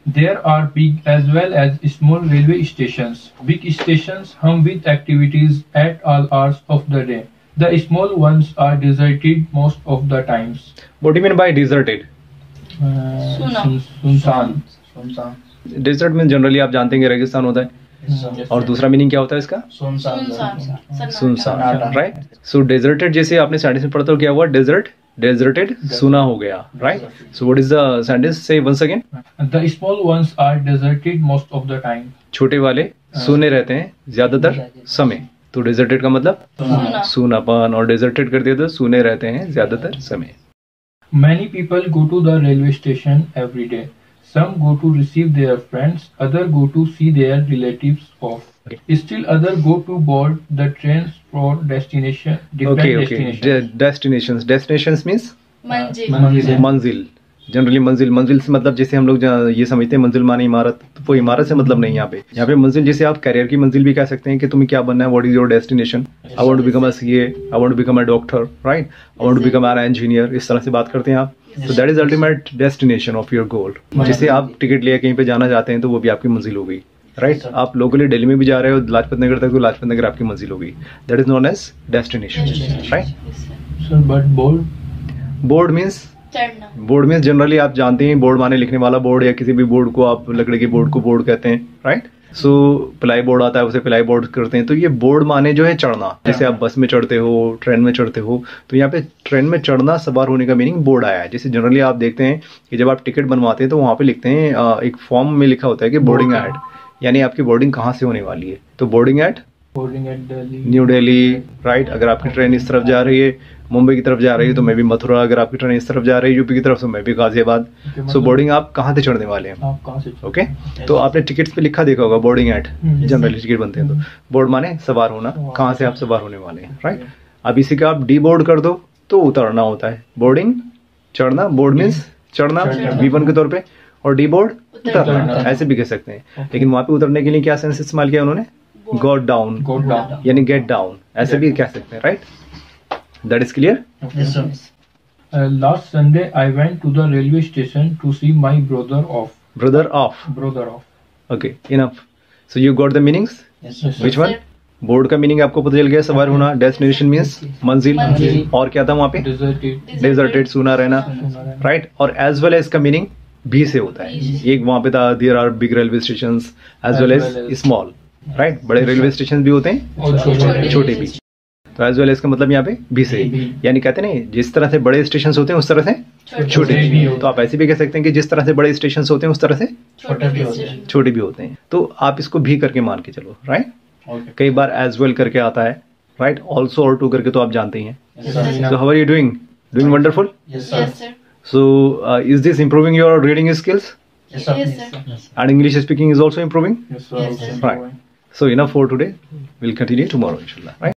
There are big as well as small railway stations. Big stations hum with activities at all hours of the day. The small ones are deserted most of the times. What do you mean by deserted? सुनसान. Desert में generally आप जानते हैं कि रेगिस्तान होता है, और दूसरा मीनिंग क्या होता है इसका? सुनसान, राइट. सो डेजर्टेड जैसे आपने सेंटेंस में पढ़ा था, क्या हुआ? डेजर्टेड सुना हो गया, right. So what is the sentence? Say once again. The small ones are deserted most of the time. छोटे वाले सुने रहते हैं ज्यादातर समय. तो डेजर्टेड का मतलब सुनापन, और डेजर्टेड कर दिया तो सुने रहते हैं ज्यादातर समय. Many people go to the railway station every day. Some go to receive their friends, others go to see their relatives off. Still others go to board the trains for destination, different destinations. Destinations means मंजिल. मंजिल. Generally मंजिल से मतलब जैसे हम लोग ये समझते हैं मंजिल माने इमारत, तो वो इमारत से मतलब नहीं. यहाँ पे मंजिल जैसे आप करियर की मंजिल भी कह सकते हैं कि तुम्हें क्या बनना है. What is your destination? I want to become a CA, I want to become a doctor, right. I want to become an engineer. इस तरह से बात करते हैं आप. तो that is ultimate destination of your goal. जैसे आप टिकट लिए कहीं पे जाना चाहते हैं तो वो भी आपकी मंजिल हो गई, राइट. आप लोकली दिल्ली में भी जा रहे हो लाजपत नगर तक, तो लाजपत नगर आपकी मंजिल हो गई. That is known as destination, right. But board means board में जनरली आप जानते हैं बोर्ड माने लिखने वाला बोर्ड, या किसी भी बोर्ड को आप लकड़ी के बोर्ड को बोर्ड कहते हैं, राइट. सो प्लाई बोर्ड आता है, उसे प्लाई बोर्ड करते हैं. तो ये बोर्ड माने जो है चढ़ना. जैसे आप बस में चढ़ते हो, ट्रेन में चढ़ते हो, तो यहाँ पे ट्रेन में चढ़ना, सवार होने का मीनिंग बोर्ड आया है. जैसे जनरली आप देखते हैं कि जब आप टिकट बनवाते हैं तो वहाँ पे लिखते हैं, एक फॉर्म में लिखा होता है कि बोर्डिंग एट, यानी आपकी बोर्डिंग कहाँ से होने वाली है. तो boarding at New Delhi, right. अगर आपकी ट्रेन इस तरफ जा रही है, मुंबई की तरफ जा रही है, तो मैं भी मथुरा. अगर आपकी ट्रेन इस तरफ जा रही है यूपी की तरफ, तो मैं भी गाजियाबाद. सो बोर्डिंग आप कहाँ से चढ़ने वाले हैं. ओके. तो आपने टिकट्स पे लिखा देखा होगा बोर्डिंग एट. जनरली टिकट बनते हैं तो बोर्ड माने सवार होना, कहाँ से आप सवार होने वाले हैं, राइट. अब इसी का आप डी बोर्ड कर दो तो उतरना होता है. बोर्डिंग चढ़ना, बोर्ड मीन्स चढ़ना V1 के तौर पे, और डी बोर्ड उतरना, ऐसे भी कह सकते हैं. लेकिन वहां पे उतरने के लिए क्या सेंस इस्तेमाल किया उन्होंने? गो डाउन, यानी गेट डाउन, ऐसे भी कह सकते हैं, right. That is clear? Yes, sir. Last Sunday, I went to the railway station to see my brother off. Brother off. Okay, enough. So you got the meanings? Yes, sir. Which one? Board का meaning आपको पता चल गया, सवार होना. Destination means मंजिल. और क्या था वहाँ पे? डेजर्टेड, सुना रहना, राइट. और एज वेल एज का मीनिंग भी से होता है. एक वहाँ पे था, there are big railway station as well as small, right. बड़े रेलवे स्टेशन भी होते हैं और छोटे भी. तो एज वेल एज का मतलब यहाँ पे भी से, यानी कहते हैं जिस तरह से बड़े स्टेशन होते हैं उस तरह से छोटे भी. तो आप ऐसे भी कह सकते हैं कि जिस तरह से बड़े स्टेशन होते हैं उस तरह से छोटे भी होते हैं. तो आप इसको भी करके मान के चलो, राइट. कई बार एज वेल करके आता है, राइट. ऑल्सो और टू करके तो आप जानते ही हैं. So how are you doing? Doing wonderful. So is this improving your reading skills? And English speaking is also improving? Yes, sir. Right. So enough for today. We'll continue tomorrow, inshallah. Right?